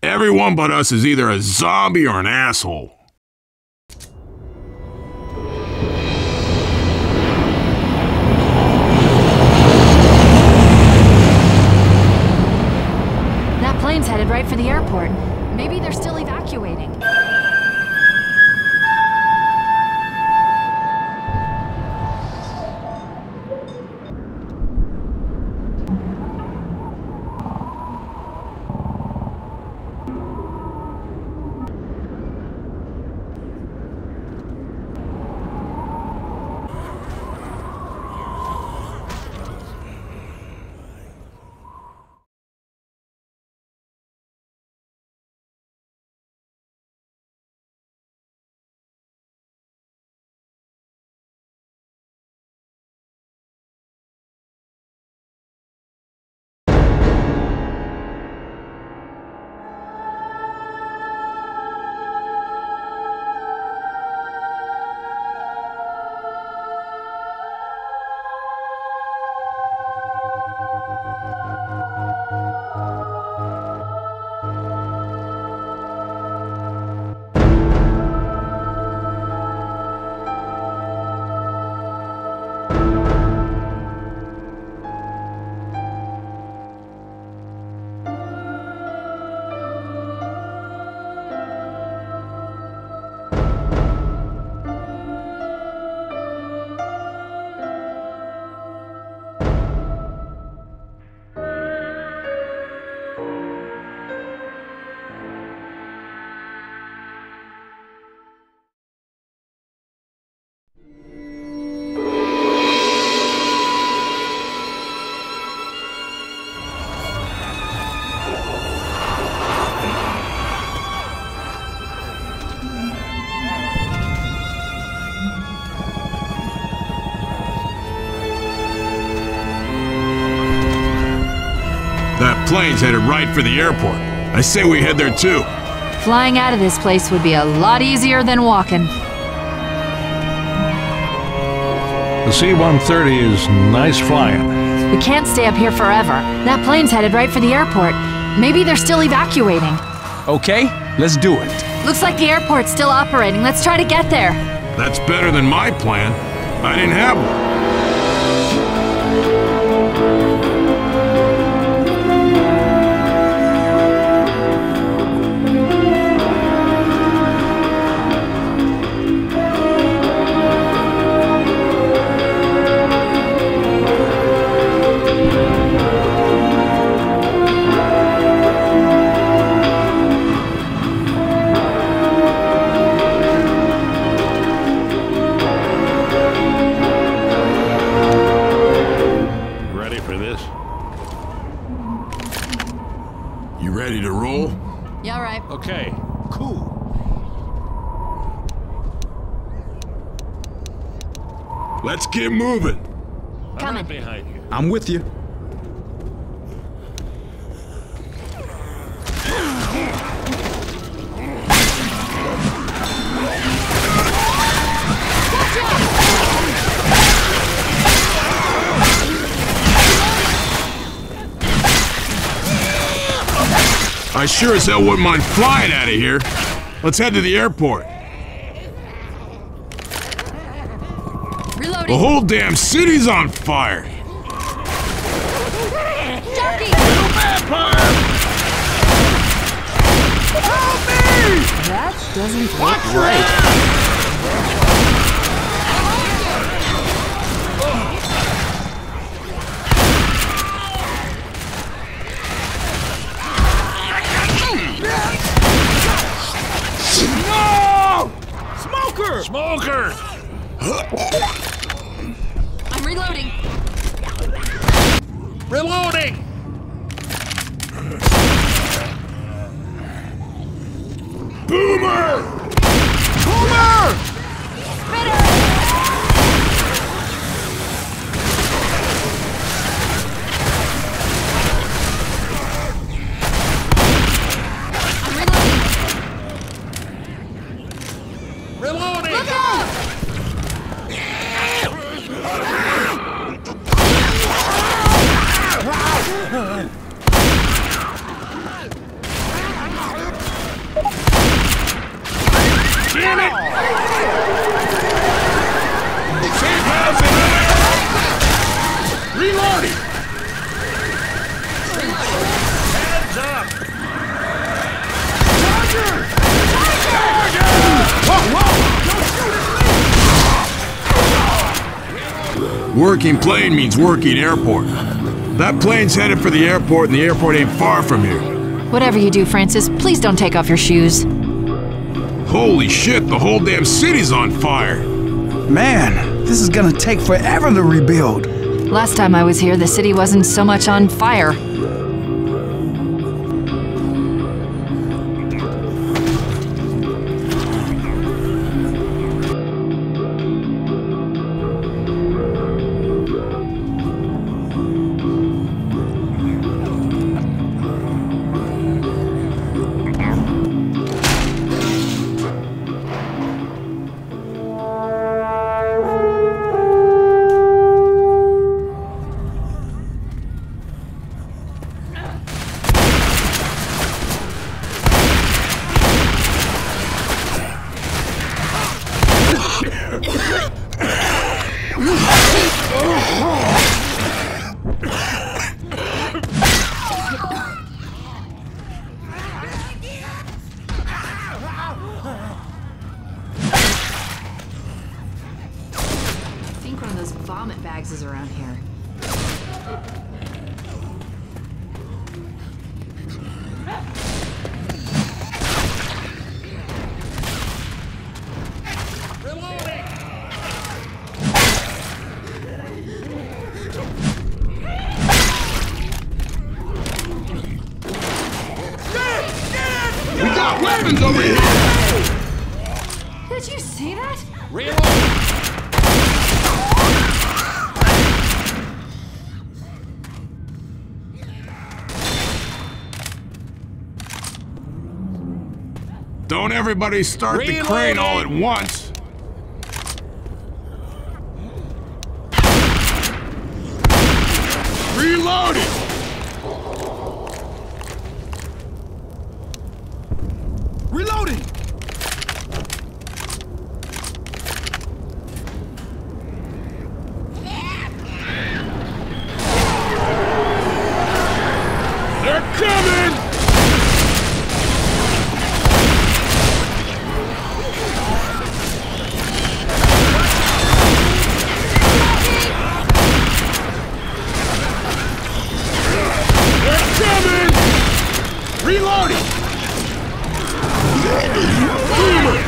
Everyone but us is either a zombie or an asshole. That plane's headed right for the airport. Maybe they're still evacuating. That plane's headed right for the airport. I say we head there too. Flying out of this place would be a lot easier than walking. The C-130 is nice flying. We can't stay up here forever. That plane's headed right for the airport. Maybe they're still evacuating. Okay, let's do it. Looks like the airport's still operating. Let's try to get there. That's better than my plan. I didn't have one. You ready to roll? Yeah, right. Okay, cool. Let's get moving. Coming. Right behind you. I'm with you. I sure as hell wouldn't mind flying out of here. Let's head to the airport. Reloading. The whole damn city's on fire. Jockey! Little vampire! Help me! That doesn't look right. No! Smoker! Smoker! I'm reloading. Reloading! Boomer! Boomer! Reloading! Look out! Working plane means working airport. That plane's headed for the airport, and the airport ain't far from here. Whatever you do, Francis, please don't take off your shoes. Holy shit, the whole damn city's on fire. Man, this is gonna take forever to rebuild. Last time I was here, the city wasn't so much on fire. I think one of those vomit bags is around here. We got weapons over here! Did you see that? Don't everybody start the crane all at once. Reloading! Reloading! They're coming! They're coming! Reloading! Boomer!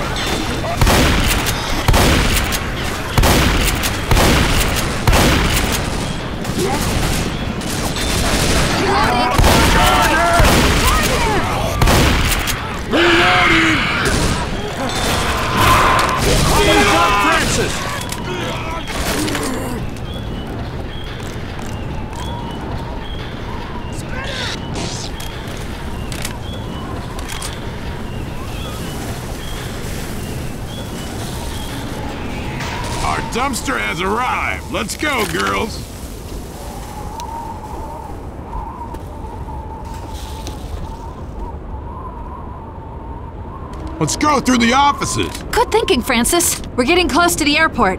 Reloading! Francis! Our dumpster has arrived. Let's go, girls. Let's go through the offices. Good thinking, Francis. We're getting close to the airport.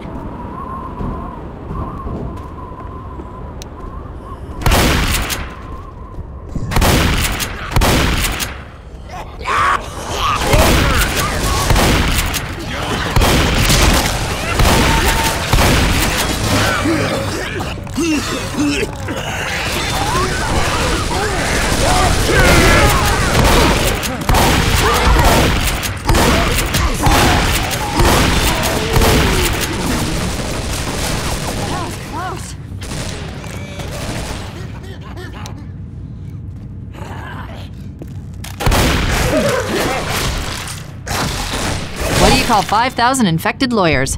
What do you call 5,000 infected lawyers?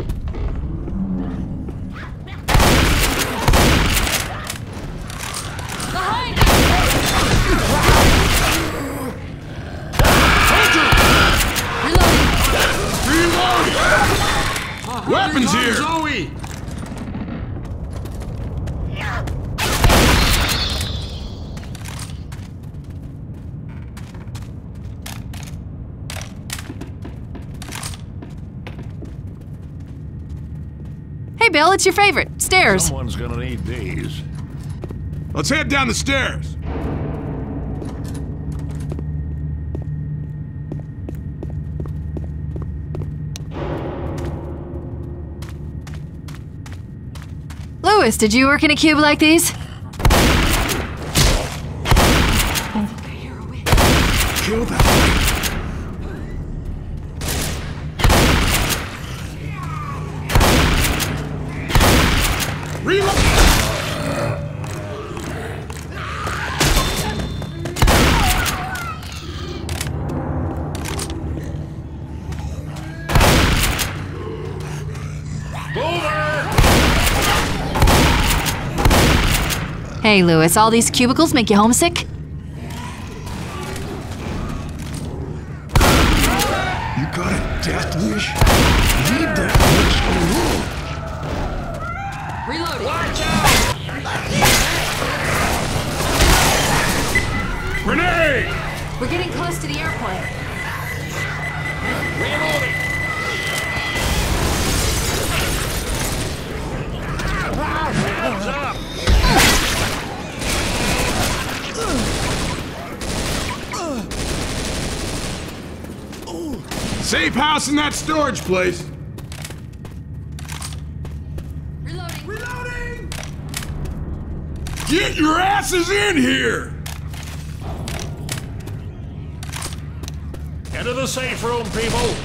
Weapons here! Zoe! Hey, Bill, it's your favorite. Stairs. Someone's gonna need these. Let's head down the stairs. Lewis, did you work in a cube like these? Kill that thing. Reload! Hey, Lewis, all these cubicles make you homesick? You got a death wish? Leave that wish alone. Reloading. Watch out! Grenade! We're getting close to the airport. Reloading! Hands up! Safe house in that storage place. Reloading. Reloading! Get your asses in here! Into the safe room, people!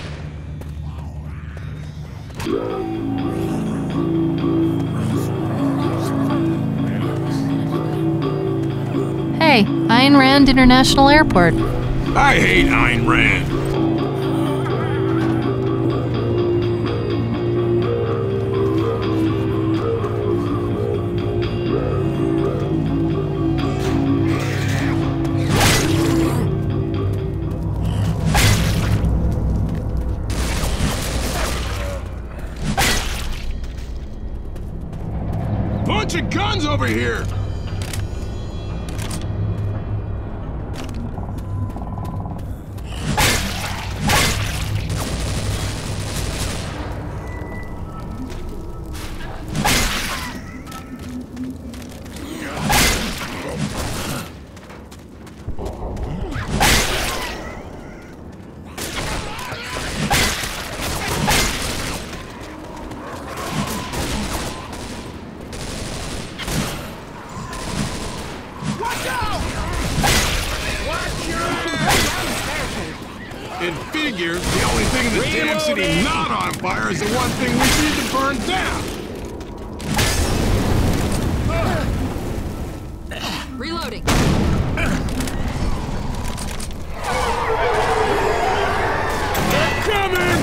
Hey, Ayn Rand International Airport. I hate Ayn Rand. Bunch of guns over here! It figures the only thing in this damn city not on fire is the one thing we need to burn down. Reloading. They're coming!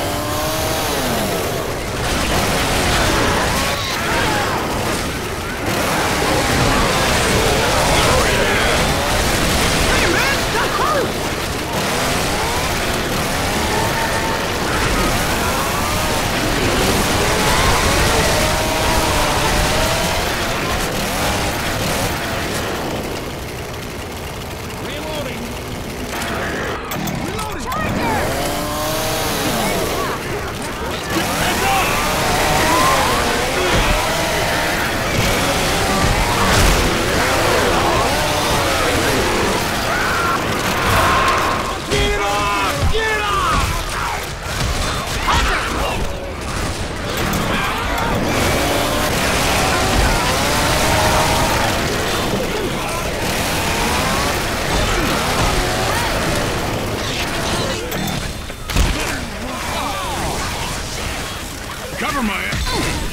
Cover my ass.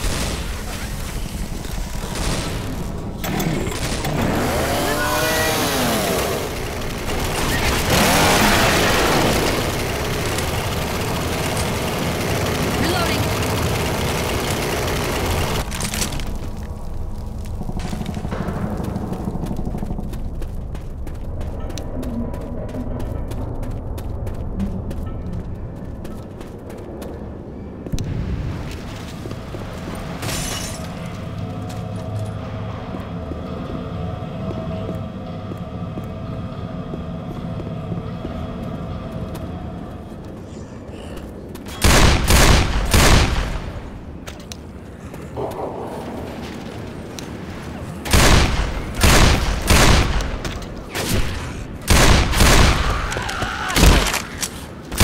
Reloading.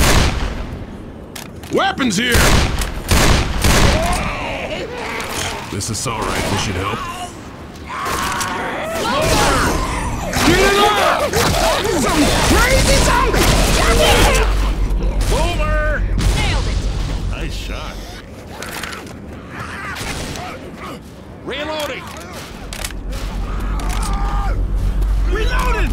Weapons here! This is all right. This should help. Some crazy zombie! Boomer! Nailed it! Nice shot. Reloading! Reloaded!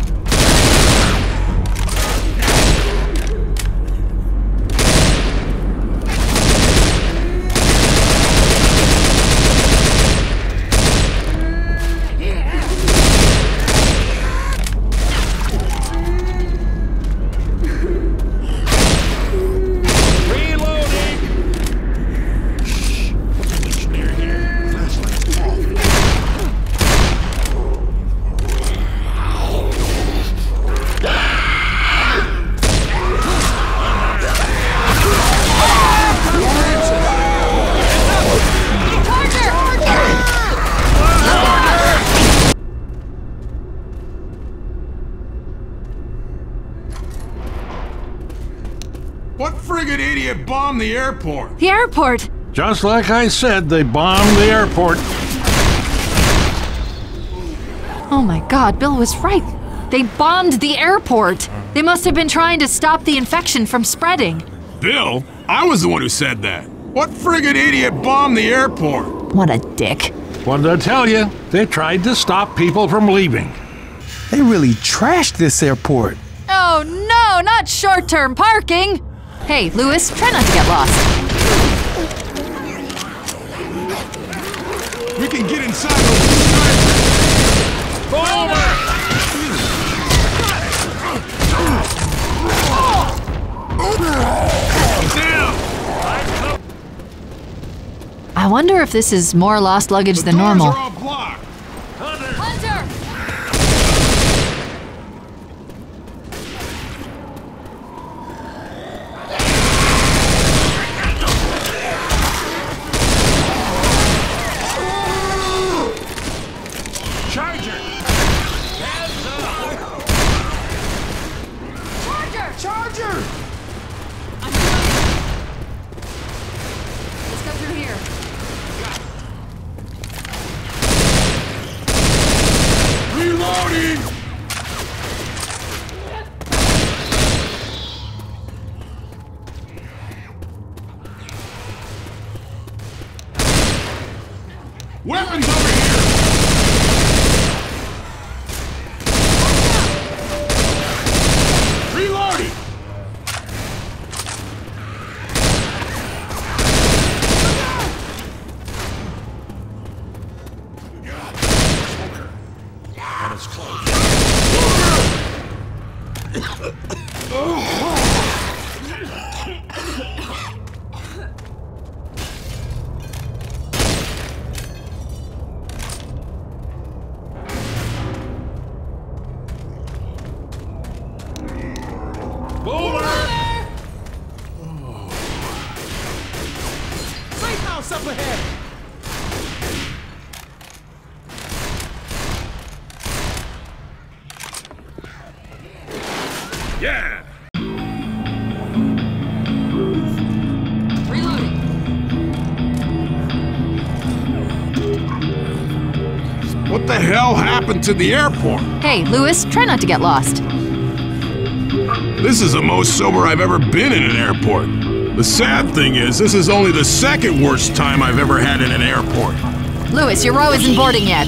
What friggin' idiot bombed the airport? The airport! Just like I said, they bombed the airport. Oh my god, Bill was right. They bombed the airport. They must have been trying to stop the infection from spreading. Bill? I was the one who said that. What friggin' idiot bombed the airport? What a dick. What did I tell you? They tried to stop people from leaving. They really trashed this airport. Oh no, not short-term parking! Hey, Lewis, try not to get lost. We can get inside those Boomer! down! I wonder if this is more lost luggage The than doors normal. are all blocked. Hunter! Charger! Charger! Let's go through here. Reloading! Weapons over here! Reloading! And it's close. Boomer! Safe house up ahead! Yeah! Reloading. What the hell happened to the airport? Hey, Lewis, try not to get lost. This is the most sober I've ever been in an airport. The sad thing is, this is only the second worst time I've ever had in an airport. Lewis, your row isn't boarding yet.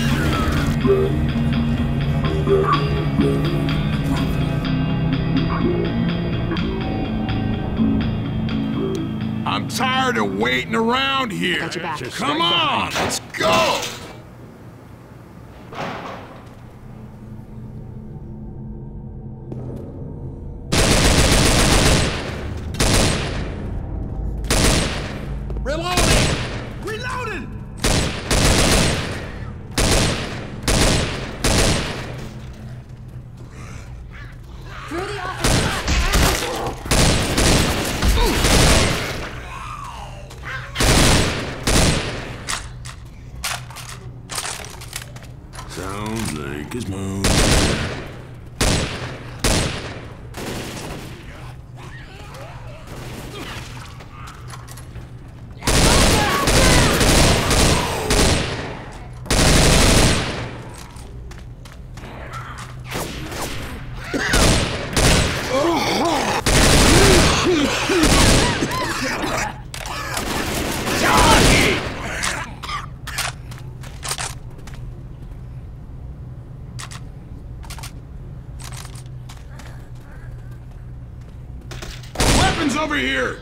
I'm tired of waiting around here. Got your back. Come on, let's go! Reloading! Reloading! Through the office. Sounds like it's moving. weapons over here!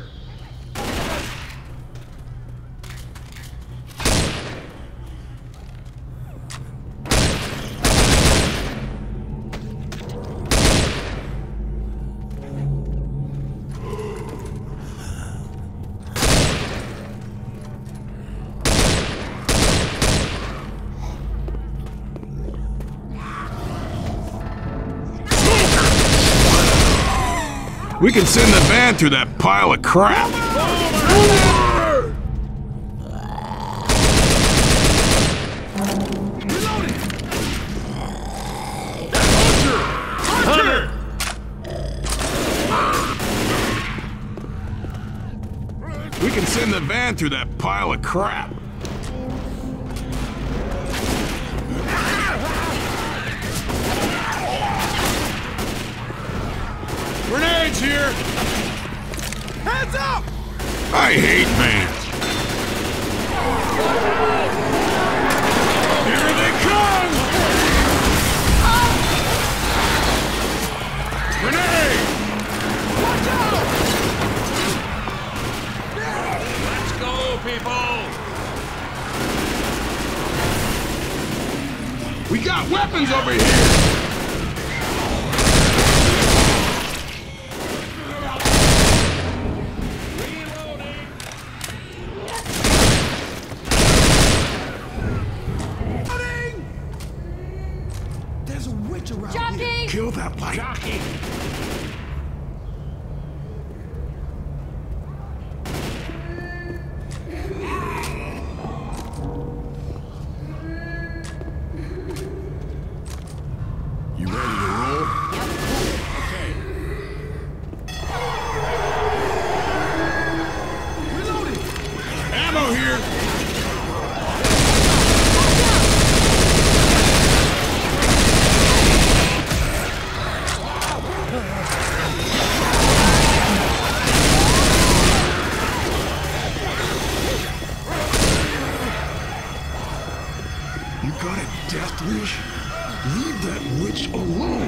We can send the van through that pile of crap. Hunter! We can send the van through that pile of crap. Grenades here! Hands up! I hate vans. Here they come! Grenade! Watch out! Let's go, people! We got weapons over here! Jockey! Kill that light. Jockey! You ready to roll? Okay. Reloading! Ammo here! You got a death wish? Leave that witch alone!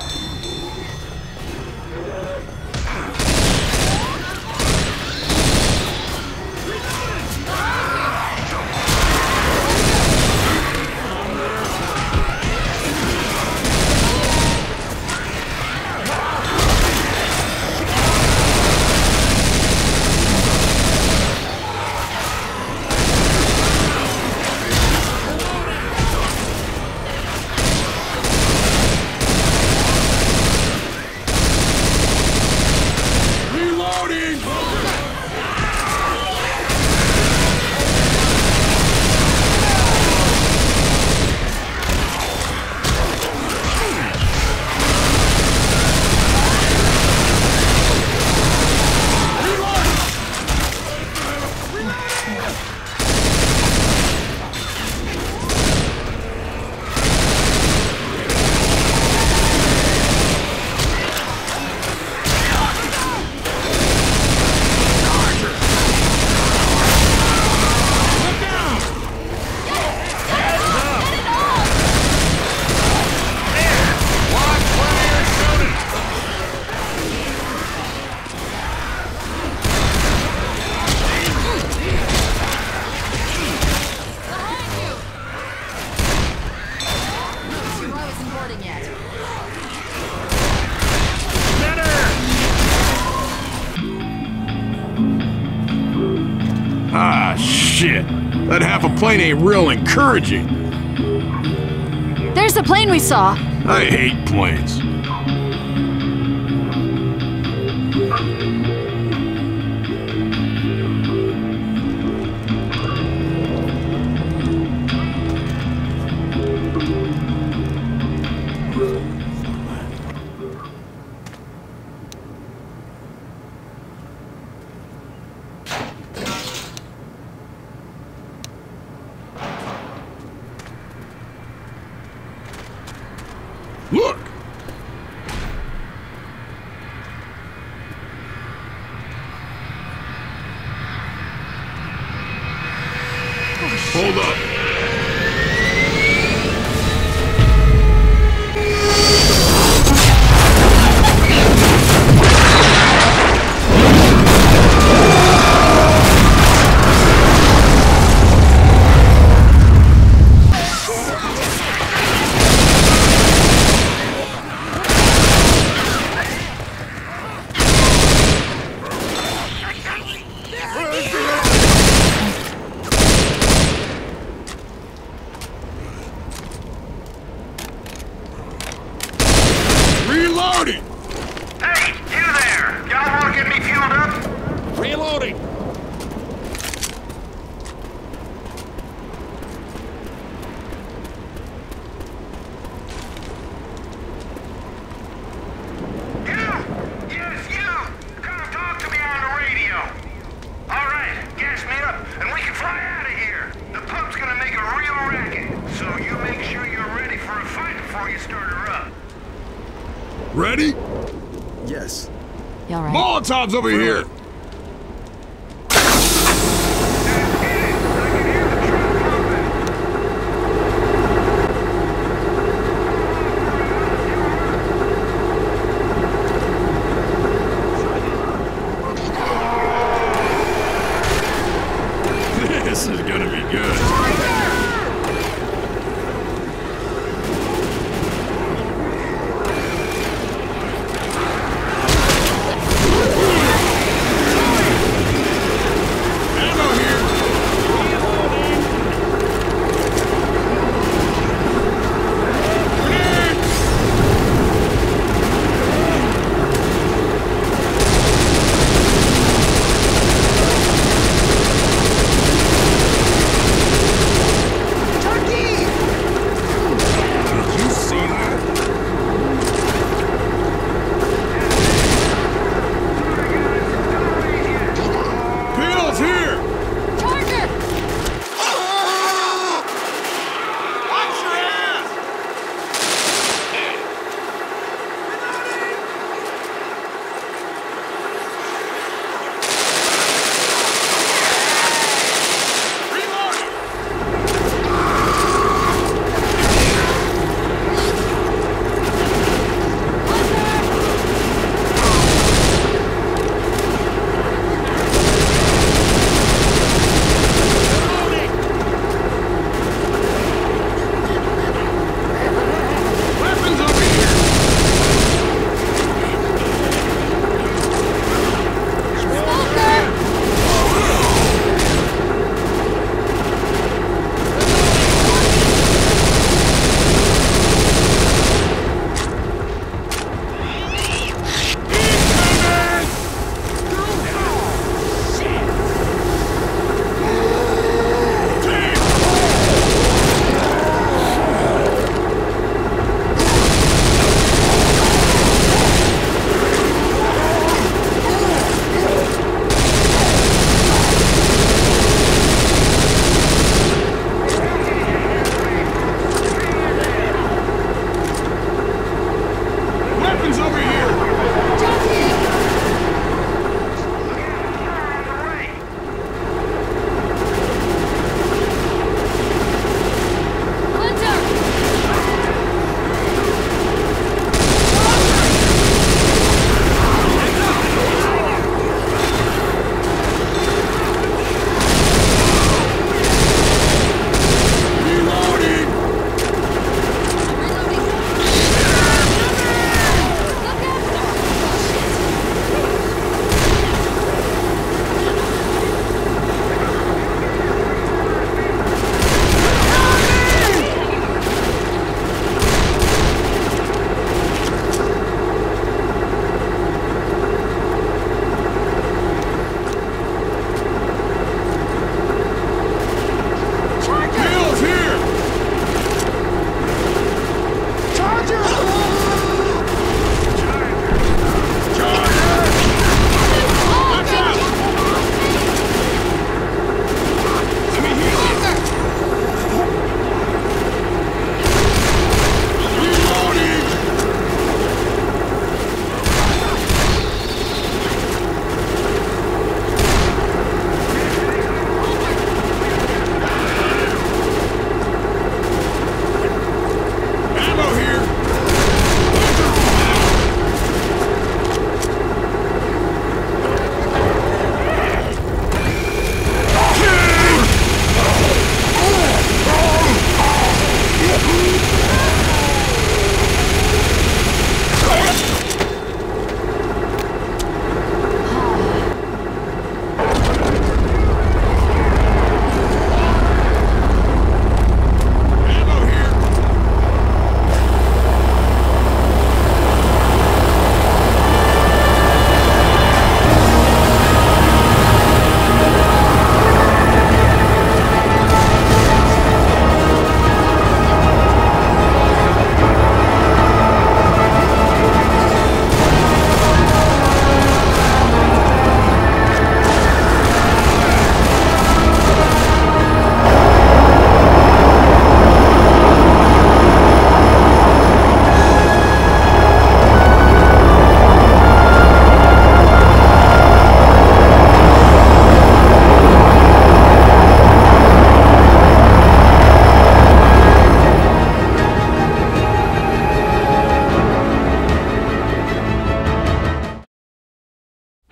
Ah, shit. That half a plane ain't real encouraging. There's the plane we saw. I hate planes. Look! Hold up. Reloading! Hey, you there! Y'all wanna get me fueled up? Reloading! Yes, you! Come talk to me on the radio. Alright, gas me up, and we can fly out of here. The pub's gonna make a real racket, so you make sure you're ready for a fight before you start her up. Ready? Yes. You all right? Molotovs over here! This is gonna be good.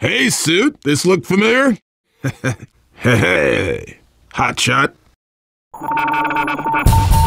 Hey, suit, this look familiar? Hey, hotshot.